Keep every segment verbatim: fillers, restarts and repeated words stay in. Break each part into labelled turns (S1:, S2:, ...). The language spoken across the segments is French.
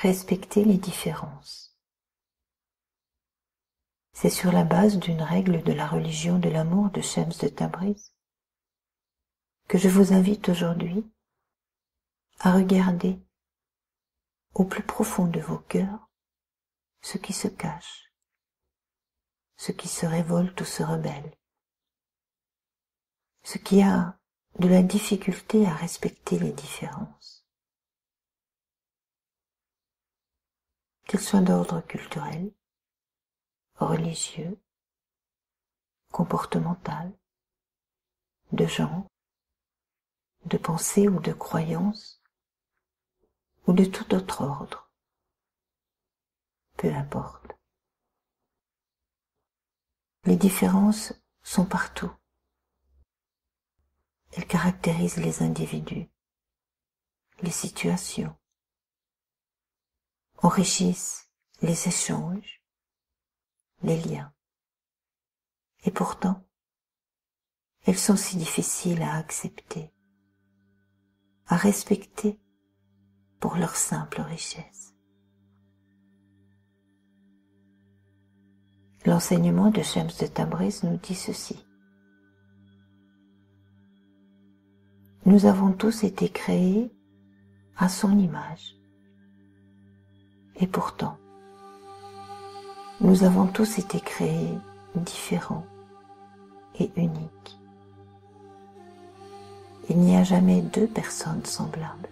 S1: respecter les différences. C'est sur la base d'une règle de la religion de l'amour de Shams de Tabriz que je vous invite aujourd'hui à regarder au plus profond de vos cœurs ce qui se cache, ce qui se révolte ou se rebelle, ce qui a de la difficulté à respecter les différences, qu'elles soient d'ordre culturel, religieux, comportemental, de genre, de pensée ou de croyance, ou de tout autre ordre, peu importe. Les différences sont partout. Elles caractérisent les individus, les situations, enrichissent les échanges, les liens. Et pourtant, elles sont si difficiles à accepter, à respecter pour leur simple richesse. L'enseignement de Shams de Tabriz nous dit ceci. Nous avons tous été créés à son image. Et pourtant, nous avons tous été créés différents et uniques. Il n'y a jamais deux personnes semblables.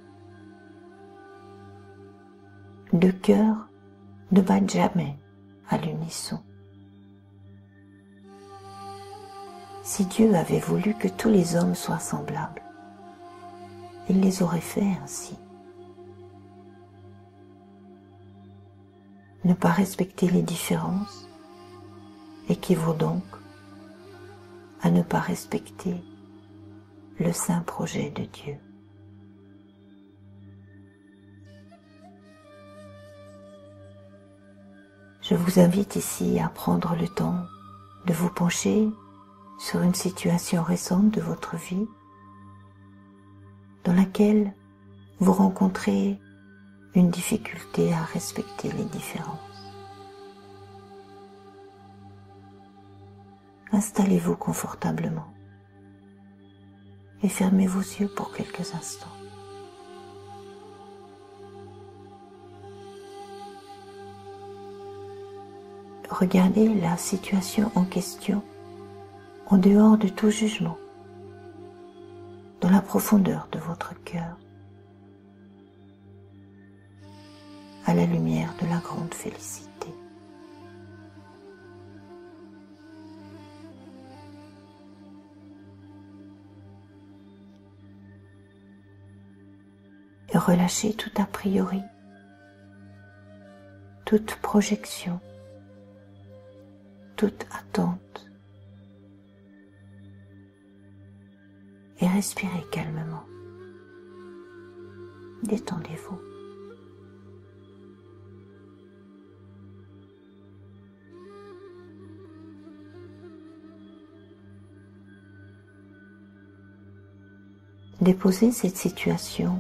S1: Deux cœurs ne battent jamais à l'unisson. Si Dieu avait voulu que tous les hommes soient semblables, il les aurait fait ainsi. Ne pas respecter les différences équivaut donc à ne pas respecter le saint projet de Dieu. Je vous invite ici à prendre le temps de vous pencher sur une situation récente de votre vie dans laquelle vous rencontrez une difficulté à respecter les différences. Installez-vous confortablement et fermez vos yeux pour quelques instants. Regardez la situation en question en dehors de tout jugement, dans la profondeur de votre cœur, à la lumière de la grande félicité. Et relâchez tout a priori, toute projection, toute attente, et respirez calmement. Détendez-vous. Déposez cette situation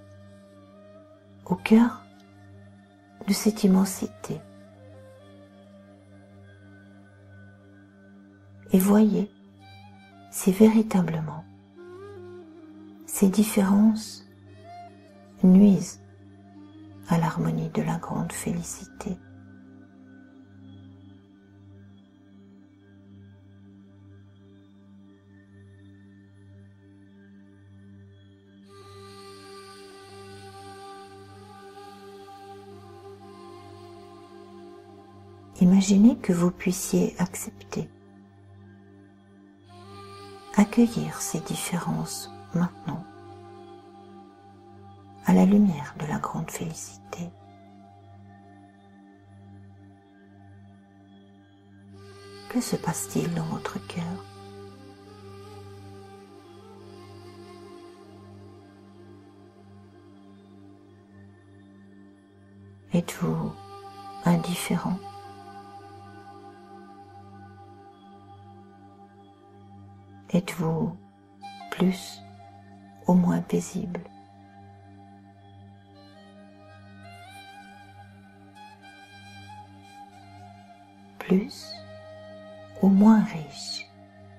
S1: au cœur de cette immensité et voyez si véritablement ces différences nuisent à l'harmonie de la grande félicité. Imaginez que vous puissiez accepter, accueillir ces différences maintenant, à la lumière de la grande félicité. Que se passe-t-il dans votre cœur? Êtes-vous indifférent? Êtes-vous plus ou moins paisible? plus ou moins riche,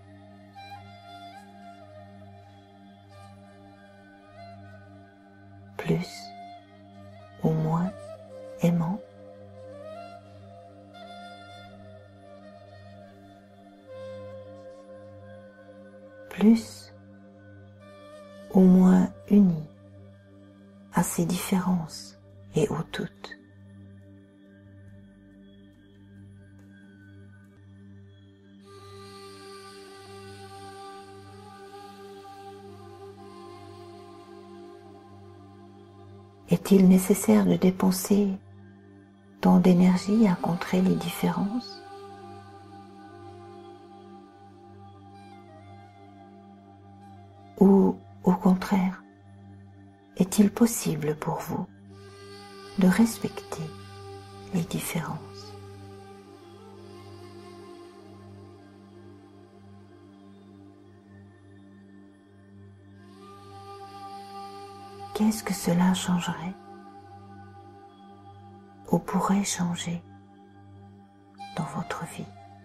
S1: plus ou moins aimant, plus ou moins uni à ces différences et aux toutes. Est-il nécessaire de dépenser tant d'énergie à contrer les différences? Ou, au contraire, est-il possible pour vous de respecter les différences? Qu'est-ce que cela changerait ou pourrait changer dans votre vie?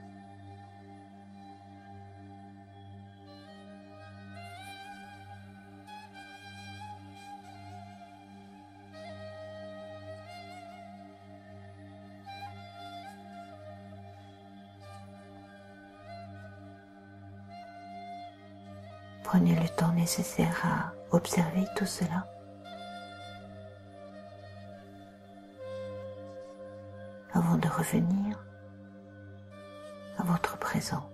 S1: Prenez le temps nécessaire à observer tout cela. Avant de revenir à votre présent.